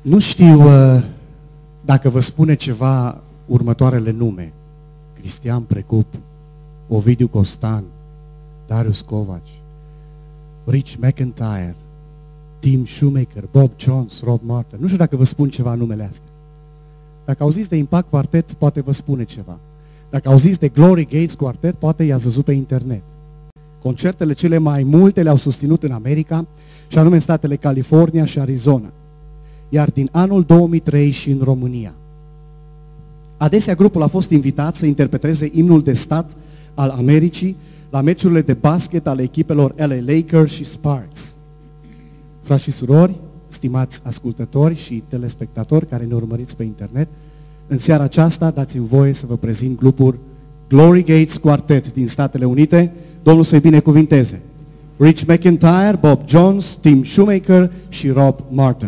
Nu știu dacă vă spune ceva următoarele nume. Cristian Precup, Ovidiu Costan, Darius Covaci, Rich McIntyre, Tim Shoemaker, Bob Jones, Rob Martin. Nu știu dacă vă spun ceva numele astea. Dacă auziți de Impact Quartet, poate vă spune ceva. Dacă auziți de Glory Gates Quartet, poate i-ați văzut pe internet. Concertele cele mai multe le-au susținut în America, și anume în statele California și Arizona. Iar din anul 2003 și în România. Adesea grupul a fost invitat să interpreteze imnul de stat al Americii la meciurile de basket ale echipelor LA Lakers și Sparks. Frați și surori, stimați ascultători și telespectatori care ne urmăriți pe internet, în seara aceasta dați-mi voie să vă prezint grupul Glory Gates Quartet din Statele Unite. Domnul să-i binecuvinteze. Rich McIntyre, Bob Jones, Tim Shoemaker și Rob Martin.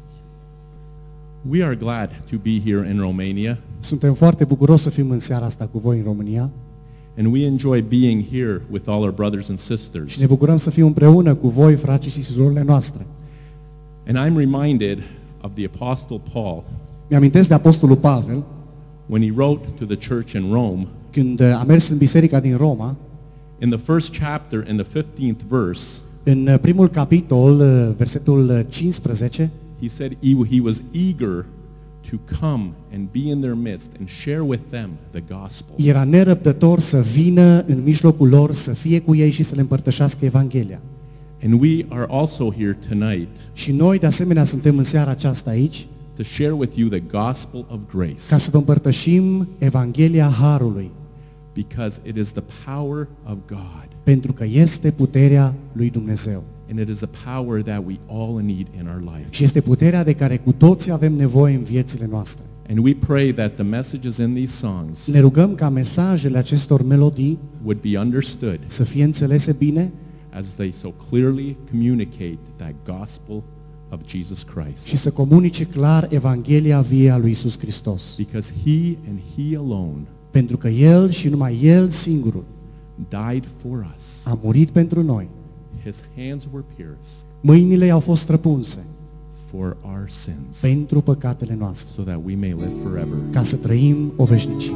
We are glad to be here in Romania, Suntem foarte bucuroși să fim în seara asta cu voi în România and we enjoy being here with all our brothers and sisters. și ne bucurăm să fim împreună cu voi, frații și surorile noastre. And I'm reminded of the Apostle Paul Mi-amintesc de Apostolul Pavel, when he wrote to the church in Rome, când a mers în biserica din Roma, in the first chapter, in the 15th verse, în primul capitol, versetul 15, he said he was eager to come and be in their midst and share with them the gospel. era nerăbdător să vină în mijlocul lor, să fie cu ei și să le împărtășească Evanghelia. And we are also here tonight Și noi, de asemenea, suntem în seara aceasta aici to share with you the gospel of grace, ca să vă împărtășim Evanghelia Harului, because it is the power of God, pentru că este puterea lui Dumnezeu. and it is a power that we all need in our life. Și este puterea de care cu toții avem nevoie în viețile noastre. And we pray that the messages in these songs Ne rugăm ca mesajele acestor melodii would be understood să fie înțelese bine as they so clearly communicate that gospel of Jesus Christ. și să comunice clar Evanghelia vie a lui Iisus Hristos. Because he and he alone Pentru că El și numai El singurul died for us. a murit pentru noi. His hands were pierced Mâinile i-au fost străpunse for our sins, pentru păcatele noastre, so that we may live forever. ca să trăim o veșnicie.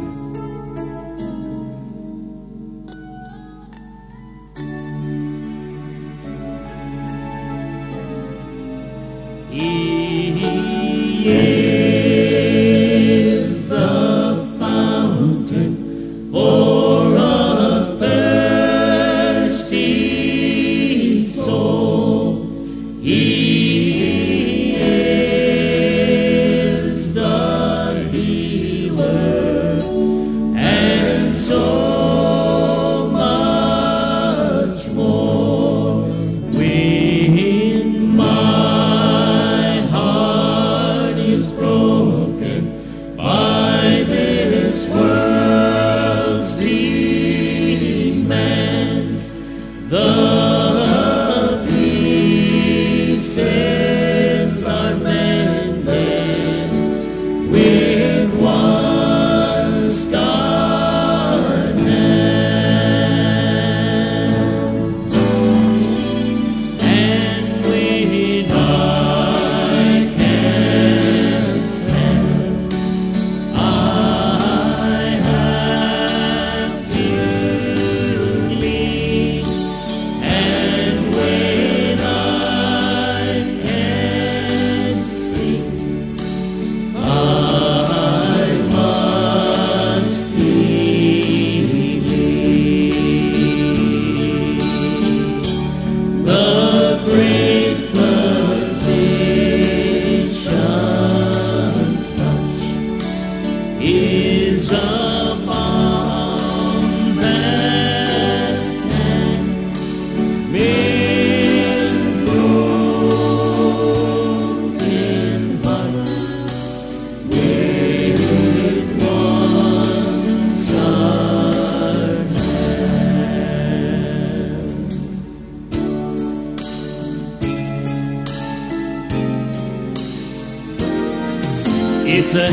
It's a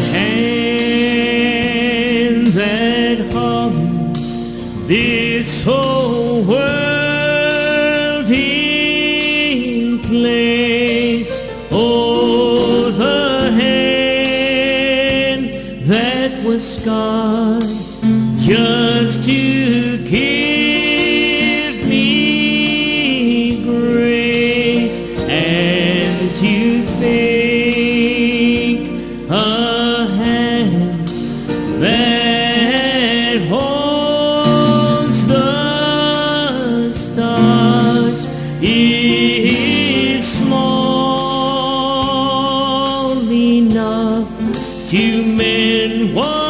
hand that holds this whole world in place. Oh, the sky just to give me grace and to think a hand that holds the stars is small enough to mend one